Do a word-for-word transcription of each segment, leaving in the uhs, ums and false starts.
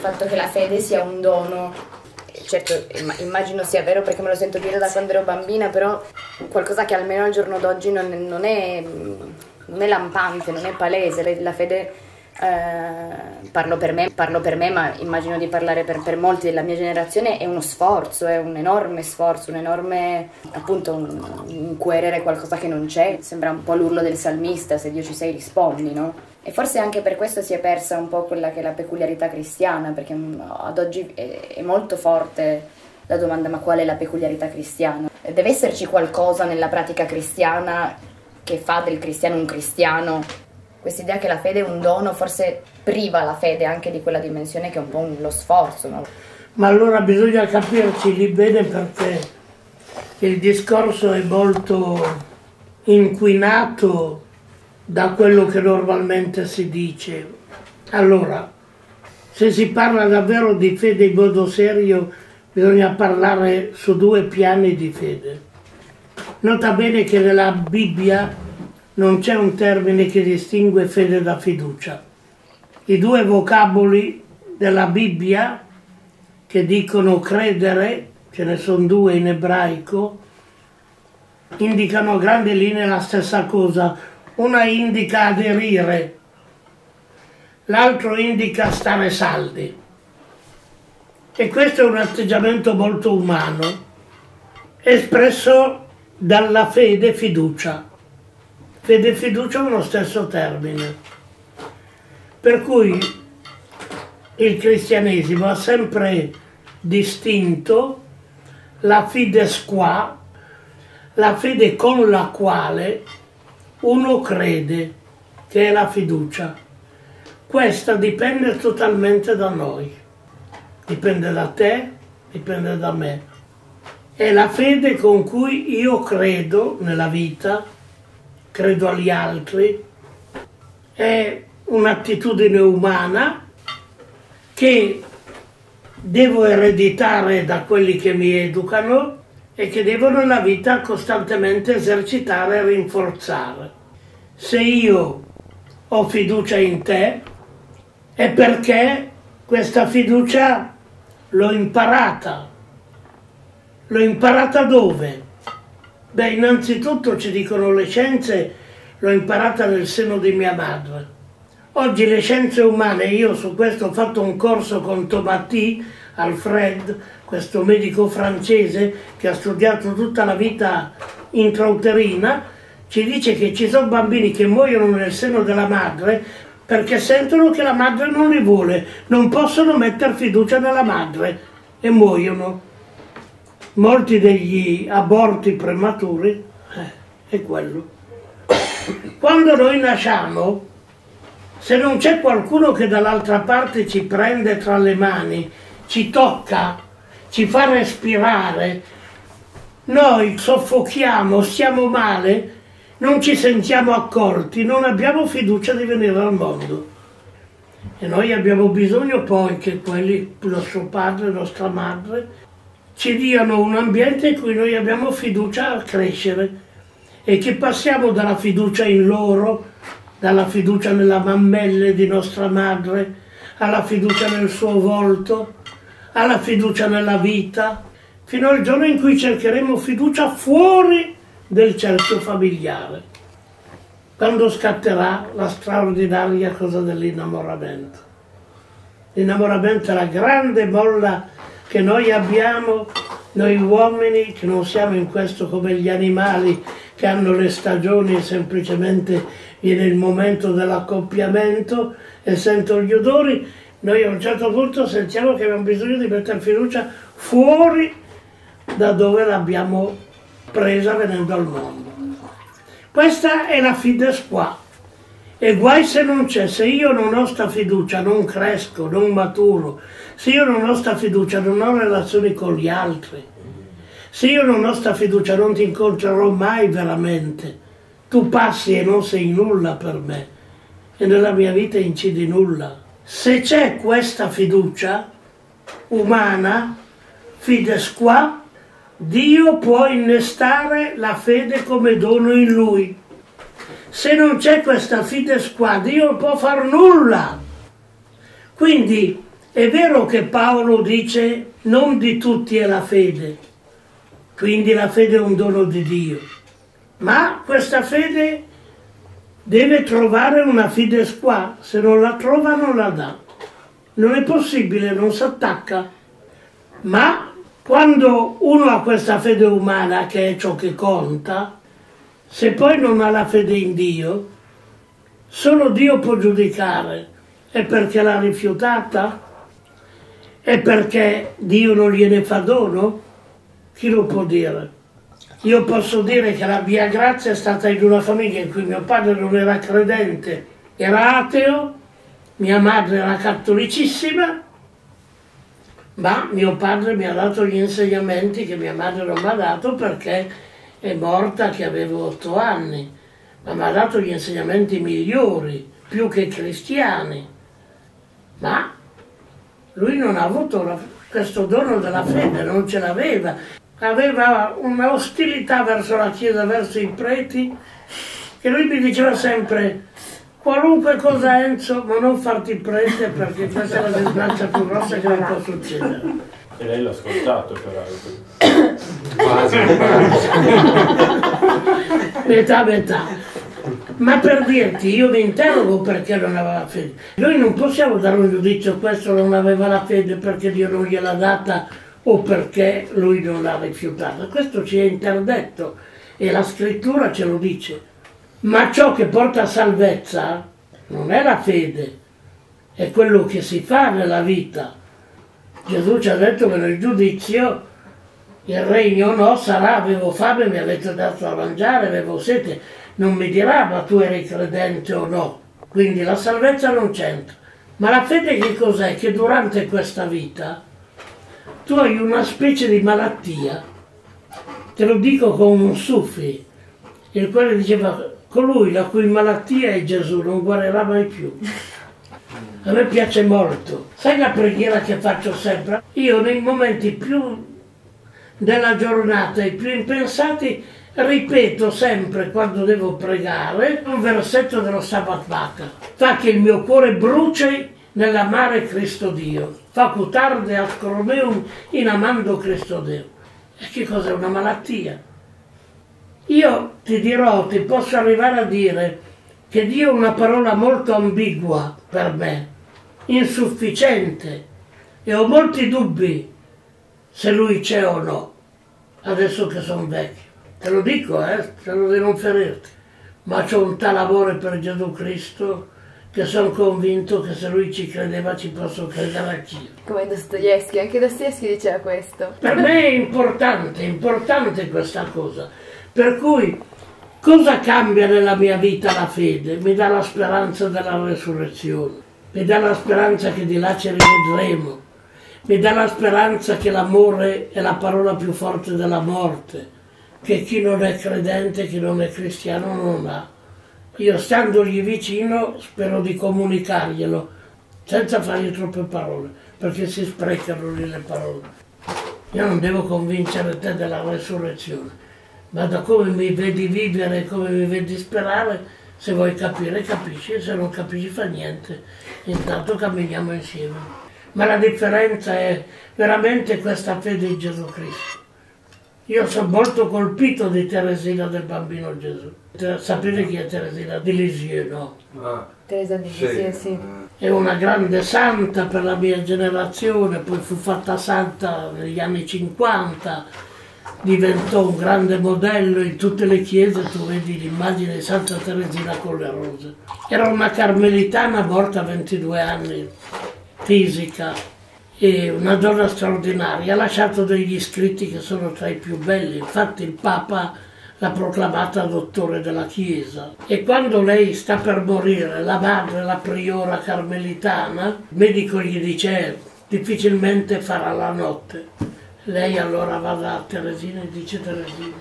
fatto che la fede sia un dono. Certo, immagino sia vero perché me lo sento dire da quando ero bambina, però qualcosa che almeno al giorno d'oggi non, non, è, non è lampante, non è palese. La fede, eh, parlo per me, parlo per me, ma immagino di parlare per, per molti della mia generazione, è uno sforzo, è un enorme sforzo, un enorme, appunto, un, inquerere qualcosa che non c'è. Sembra un po' l'urlo del salmista: se Dio ci sei rispondi, no? E forse anche per questo si è persa un po' quella che è la peculiarità cristiana, perché ad oggi è, è molto forte la domanda: ma qual è la peculiarità cristiana? Deve esserci qualcosa nella pratica cristiana che fa del cristiano un cristiano. Quest'idea che la fede è un dono forse priva la fede anche di quella dimensione che è un po' un, lo sforzo, no? Ma allora bisogna capirci lì bene, perché il discorso è molto inquinato da quello che normalmente si dice. Allora, se si parla davvero di fede in modo serio, bisogna parlare su due piani di fede. Nota bene che nella Bibbia non c'è un termine che distingue fede da fiducia. I due vocaboli della Bibbia che dicono credere, ce ne sono due in ebraico, indicano a grandi linee la stessa cosa. Una indica aderire, l'altro indica stare saldi. E questo è un atteggiamento molto umano, espresso dalla fede e fiducia. Fede e fiducia è uno stesso termine. Per cui il cristianesimo ha sempre distinto la fides qua, la fede con la quale uno crede, che è la fiducia. Questa dipende totalmente da noi, dipende da te, dipende da me. È la fede con cui io credo nella vita, credo agli altri, è un'attitudine umana che devo ereditare da quelli che mi educano e che devono nella vita costantemente esercitare e rinforzare. Se io ho fiducia in te è perché questa fiducia l'ho imparata. L'ho imparata dove? Beh, innanzitutto ci dicono le scienze, l'ho imparata nel seno di mia madre. Oggi le scienze umane, io su questo ho fatto un corso con Tomati, Alfred, questo medico francese che ha studiato tutta la vita intrauterina, ci dice che ci sono bambini che muoiono nel seno della madre perché sentono che la madre non li vuole, non possono mettere fiducia nella madre e muoiono. Molti degli aborti prematuri eh, è quello. Quando noi nasciamo, se non c'è qualcuno che dall'altra parte ci prende tra le mani, ci tocca, ci fa respirare, noi soffochiamo, stiamo male, non ci sentiamo accolti, non abbiamo fiducia di venire al mondo. E noi abbiamo bisogno poi che quelli, nostro padre, nostra madre, ci diano un ambiente in cui noi abbiamo fiducia a crescere e che passiamo dalla fiducia in loro, dalla fiducia nella mammella di nostra madre, alla fiducia nel suo volto, alla fiducia nella vita, fino al giorno in cui cercheremo fiducia fuori del cerchio familiare, quando scatterà la straordinaria cosa dell'innamoramento. L'innamoramento è la grande molla che noi abbiamo, noi uomini, che non siamo in questo come gli animali che hanno le stagioni e semplicemente viene il momento dell'accoppiamento e sentono gli odori. Noi a un certo punto sentiamo che abbiamo bisogno di mettere fiducia fuori da dove l'abbiamo presa venendo al mondo. Questa è la fides qua. E guai se non c'è, se io non ho sta fiducia, non cresco, non maturo, se io non ho sta fiducia, non ho relazioni con gli altri, se io non ho sta fiducia, non ti incontrerò mai veramente. Tu passi e non sei nulla per me, e nella mia vita incidi nulla. Se c'è questa fiducia umana, fides qua, Dio può innestare la fede come dono in lui. Se non c'è questa fides qua, Dio non può far nulla. Quindi È vero che Paolo dice non di tutti è la fede, quindi la fede è un dono di Dio, ma questa fede deve trovare una fides qua, se non la trova non la dà. Non è possibile, non si attacca. Ma quando uno ha questa fede umana, che è ciò che conta, se poi non ha la fede in Dio, solo Dio può giudicare. È perché l'ha rifiutata? È perché Dio non gliene fa dono? Chi lo può dire? Io posso dire che la mia grazia è stata in una famiglia in cui mio padre non era credente, era ateo, mia madre era cattolicissima, ma mio padre mi ha dato gli insegnamenti che mia madre non mi ha dato perché è morta che avevo otto anni, ma mi ha dato gli insegnamenti migliori, più che cristiani. Ma lui non ha avuto la, questo dono della fede, non ce l'aveva. Aveva una ostilità verso la Chiesa, verso i preti, che lui mi diceva sempre: qualunque cosa, Enzo, ma non farti prete, perché questa è la disgrazia più grossa che mi può succedere. E lei l'ha ascoltato, peraltro. Quasi. Metà, metà. Ma per dirti, io mi interrogo perché non aveva fede. Noi non possiamo dare un giudizio, questo non aveva la fede perché Dio non gliel'ha data o perché lui non l'ha rifiutata. Questo ci è interdetto e la scrittura ce lo dice. Ma ciò che porta a salvezza non è la fede, è quello che si fa nella vita. Gesù ci ha detto che nel giudizio il regno no sarà: avevo fame, mi avete dato da mangiare, avevo sete. Non mi dirà ma tu eri credente o no. Quindi la salvezza non c'entra. Ma la fede che cos'è? Che durante questa vita tu hai una specie di malattia. Te lo dico con un sufi, il quale diceva: colui la cui malattia è Gesù non guarirà mai più. A me piace molto. Sai la preghiera che faccio sempre? Io nei momenti più della giornata e più impensati ripeto sempre, quando devo pregare, un versetto dello Sabbath Baka: fa che il mio cuore bruci nell'amare Cristo Dio, facutarde ad cromeum in amando Cristo Dio. E che cos'è? Una malattia. Io ti dirò, ti posso arrivare a dire che Dio è una parola molto ambigua per me, insufficiente, e ho molti dubbi se Lui c'è o no, adesso che sono vecchio. Te lo dico, eh, spero di non ferirti, ma c'ho un tal amore per Gesù Cristo che sono convinto che se Lui ci credeva ci posso credere anch'io. Come Dostoevsky, anche Dostoevsky diceva questo. Per me è importante, è importante questa cosa. Per cui, cosa cambia nella mia vita la fede? Mi dà la speranza della resurrezione, mi dà la speranza che di là ci rivedremo, mi dà la speranza che l'amore è la parola più forte della morte, che chi non è credente, chi non è cristiano non ha. Io, standogli vicino, spero di comunicarglielo, senza fargli troppe parole, perché si sprecano lì le parole. Io non devo convincere te della resurrezione, ma da come mi vedi vivere e come mi vedi sperare, se vuoi capire capisci, se non capisci fa niente, intanto camminiamo insieme. Ma la differenza è veramente questa fede in Gesù Cristo. Io sono molto colpito di Teresina del Bambino Gesù. Sapete chi è Teresina di Lisieux, no? Ah, Teresa di sì. Lisieux, sì. È una grande santa per la mia generazione, poi fu fatta santa negli anni cinquanta, diventò un grande modello in tutte le chiese, tu vedi l'immagine di Santa Teresina con le rose. Era una carmelitana morta a ventidue anni, fisica, e una donna straordinaria. Ha lasciato degli scritti che sono tra i più belli, infatti il Papa l'ha proclamata dottore della Chiesa. E quando lei sta per morire, la madre, la priora carmelitana, il medico gli dice: difficilmente farà la notte. Lei allora va da Teresina e dice: Teresina,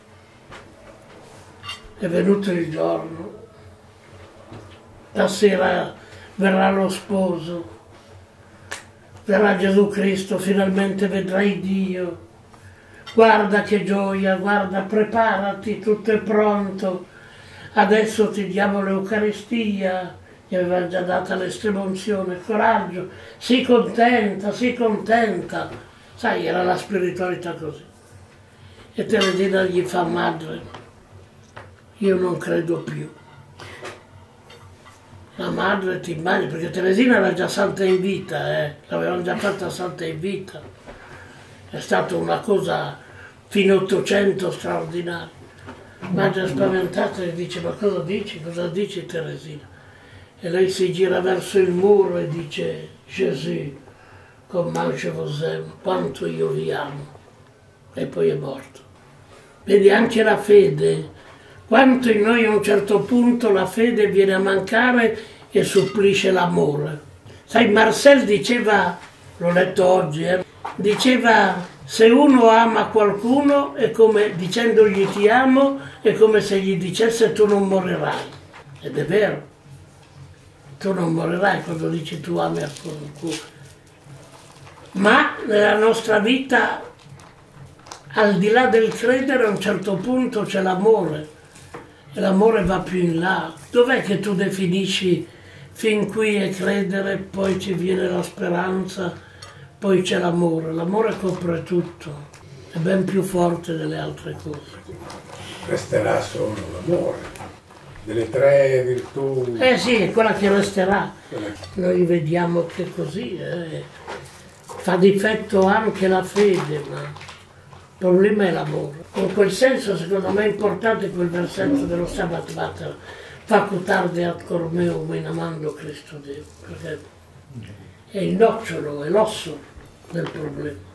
è venuto il giorno, stasera verrà lo sposo, verrà Gesù Cristo, finalmente vedrai Dio. Guarda che gioia, guarda, preparati, tutto è pronto. Adesso ti diamo l'Eucaristia, gli aveva già data l'estrema unzione, coraggio, sii contenta, sii contenta. Sai, era la spiritualità così. E Teresina gli fa: madre, io non credo più. La madre ti immagini, perché Teresina era già santa in vita, eh? L'avevano già fatta santa in vita. È stata una cosa fino all'Ottocento straordinaria. Madre spaventata gli dice: ma cosa dici? Cosa dici, Teresina? E lei si gira verso il muro e dice: Gesù, comment je vous aime, quanto io vi amo. E poi è morto. Vedi, anche la fede, quanto in noi a un certo punto la fede viene a mancare e supplisce l'amore. Sai, Marcel diceva, l'ho letto oggi, eh, diceva: se uno ama qualcuno è come, dicendogli ti amo, è come se gli dicesse tu non morirai. Ed è vero, tu non morirai quando dici tu ami a qualcuno. Ma nella nostra vita, al di là del credere, a un certo punto c'è l'amore. E l'amore va più in là. Dov'è che tu definisci fin qui è credere, poi ci viene la speranza, poi c'è l'amore? L'amore copre tutto, è ben più forte delle altre cose. Resterà solo l'amore, delle tre virtù. Eh sì, è quella che resterà. Noi vediamo che così eh, fa difetto anche la fede, ma il problema è l'amore. In quel senso, secondo me, è importante quel versetto dello Stabat Mater: facultate ad cor meo in amando Cristo Dio, perché è il nocciolo, è l'osso del problema.